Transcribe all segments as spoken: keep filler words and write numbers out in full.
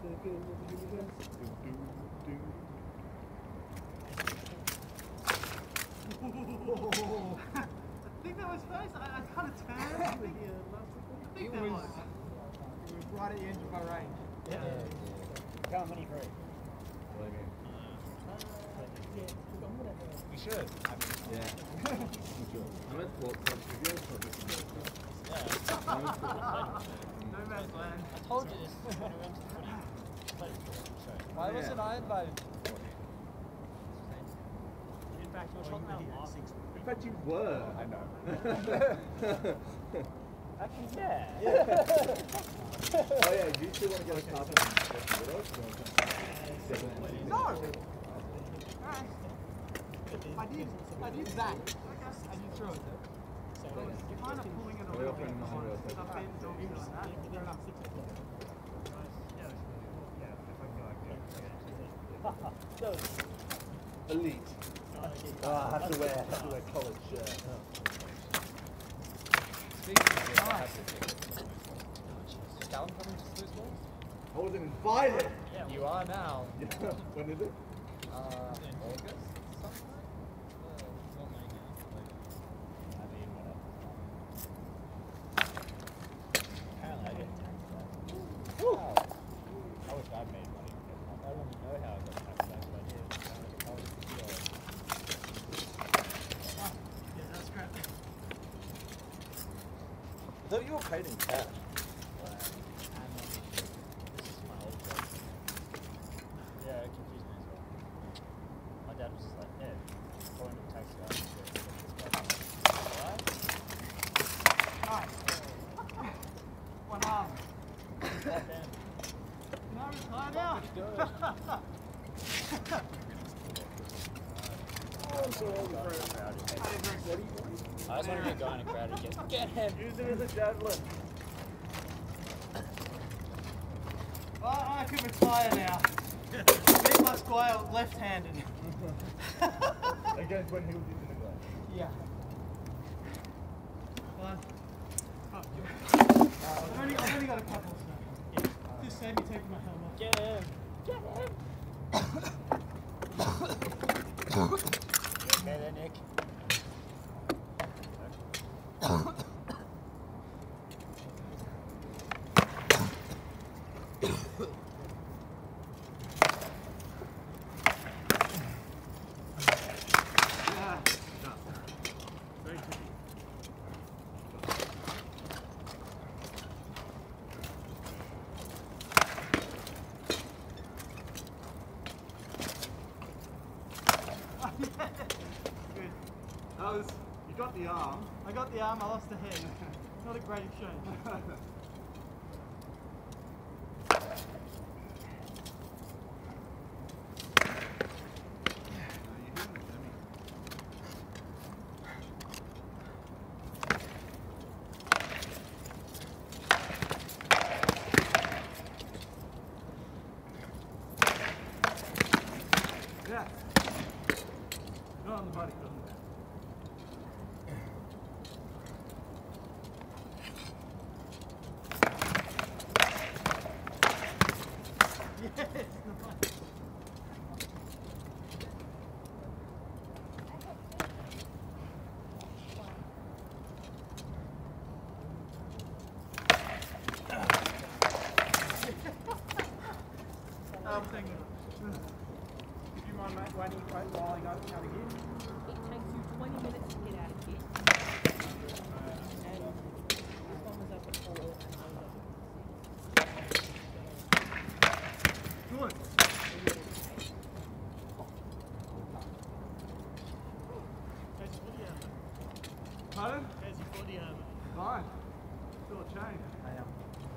think that was face. I, I kind of turned. I think, I think that was. It was right at the edge of my range. Yeah. Yeah, yeah. How many free? What do you mean? We should. I mean, Yeah. I meant what club to go for this is yeah. No man's land. I told you this when we went to the footy. Why Yeah. wasn't I invited? In fact, you were talking about last six. In fact, you were. I know. Actually, yeah. Oh yeah, do you still want to get a carpet and get the widows? No! I did, I did that. And you threw it. You're kind of pulling it a Well, little your friend bit must on have stuff said- in dogs like that. Fair enough. Elite. Oh, I have to wear, have to wear collared shirt. Callum coming to Sluice Ball? I wasn't invited. You are now. When is it? Uh, August? Sometime? I mean, whatever. Apparently I get taxed back. Wow. I wish I'd made money. I don't even know how I got taxed back, but I did. I was a deal. Yeah, that's crap. I thought you were paid in cash. Yeah, it confused me as well. My dad was just like, yeah, going to taxi out. Alright? Nice. One arm. Damn. Can I retire now? I just want to get going in a crowd and get, get him! Use it as a javelin. I, I can retire now. Me and my squire left-handed. Against when he was using the glass. Yeah. One. Oh, I've, only, I've only got a couple, so. Just save me taking my helmet off. Get him! Get him! You okay there, Nick? Yeah. Very tricky. Good. That was, you got the arm. I got the arm, I lost the head. Not a great exchange. Yeah. Not on the body, not on the back. Yes, nice. I'm thinking. If you mind, mate, waiting while I go to another gear. It takes you twenty minutes to get out of here. And this one was up at four and I was up at six. Good. How's your footy armor? Pardon? How's your footy armor? Fine. Still a chain. I am.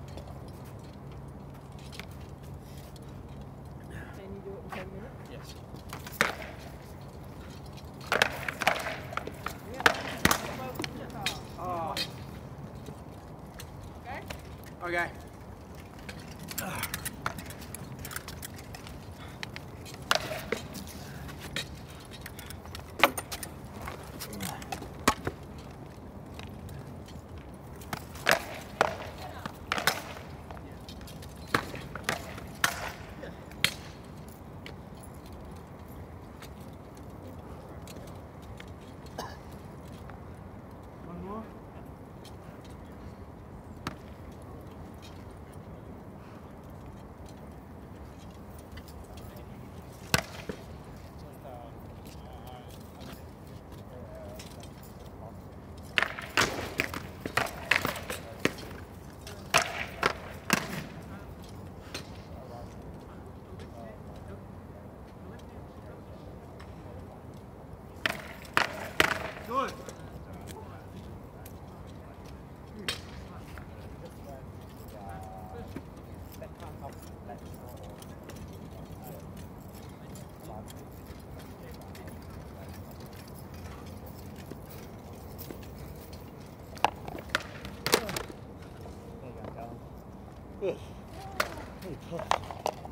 Can you do it in ten minutes? Yes. Oh. Okay? Okay. Pretty tough.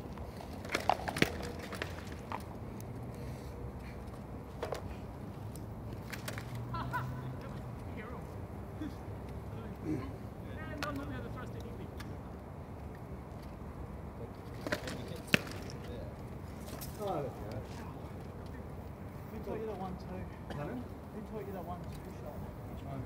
Oh, that's right. Who taught you that one two? Pardon? Who taught you that one two shot? Which one?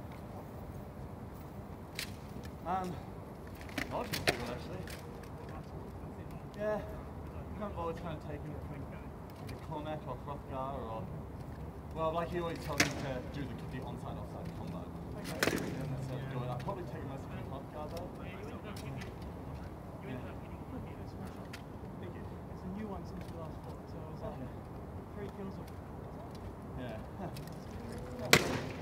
Um, a lot of people actually. Yeah. You can't bother kind of taking it from the Cormac or Hrothgar or. Well, like he always tells me to do the, the onside offside combo. Okay. And instead of doing that, I'd probably take most of the Hrothgar though. Yeah. Thank you. It's a new one since we last fought, so it was like three kills of Yeah. Most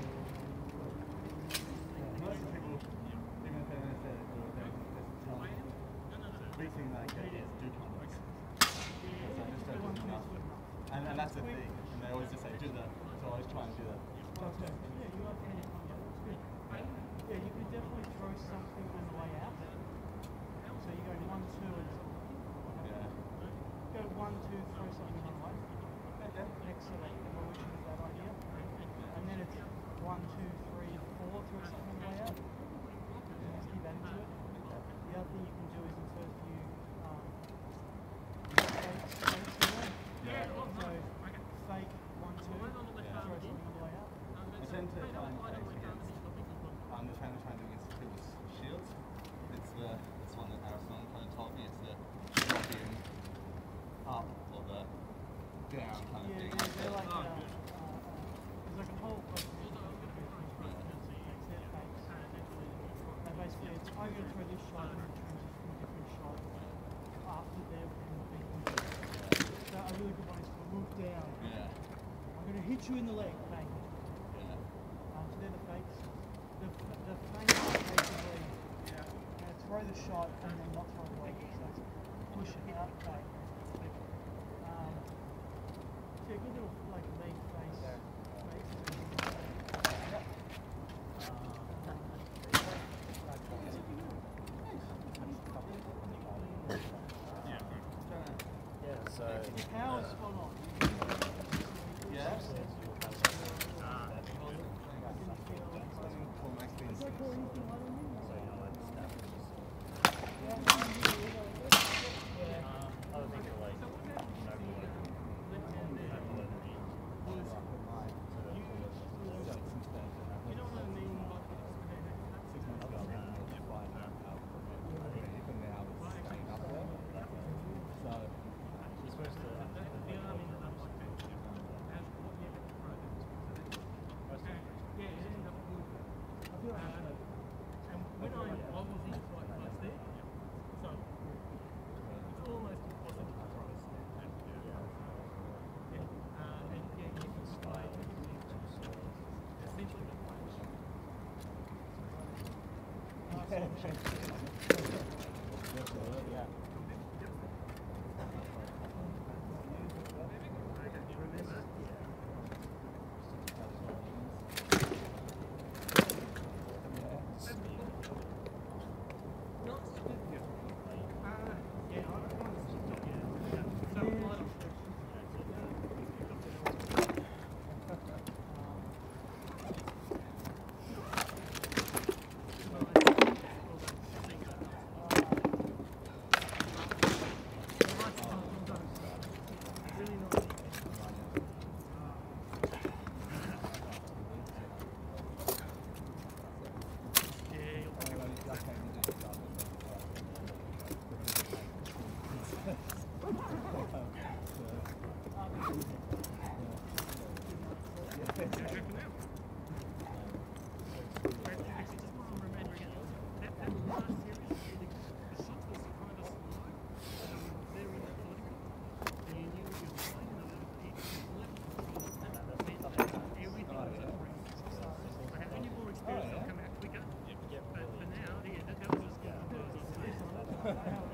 people, even if they're in a or they just tell me, big thing that I get is do combos. Because I just don't do enough. And, and that's the thing. And they always just say, do the, so I always try and do the. Okay. Yeah, you are playing it on that. That's good. Yeah, you could definitely throw something on the way out. So you go one, two, and Yeah. go one, two, throw something on the way. Okay. Excellent evolution of that idea. And then it's one, two, three, four, throw something on the way out. And just keep adding to it. The other thing you can do is instead of you um, fake, fake somewhere. Yeah. So fake one, two, throw something on the way out. I tend to find things against, um, the training trying to do against previous shields. It's the, this one that Aristotle kind of taught me, it's the dropping up or the down kind of Yeah, thing. yeah, they're like, Oh, uh, good. uh, uh, there's like a whole bunch of different fakes, they're fakes. And basically, it's, I'm going to throw this shot and then change it from a different shot after they've been injured. So a really good one is to move down. Yeah. I'm going to hit you in the leg, bang. Yeah. Um, so they're the fakes. The, the fakes are basically uh, throw the shot and then not throw it away. So it's push it out, bang. Um, so a good little like leg face. Yeah, so. Your power's spot on. Yeah. How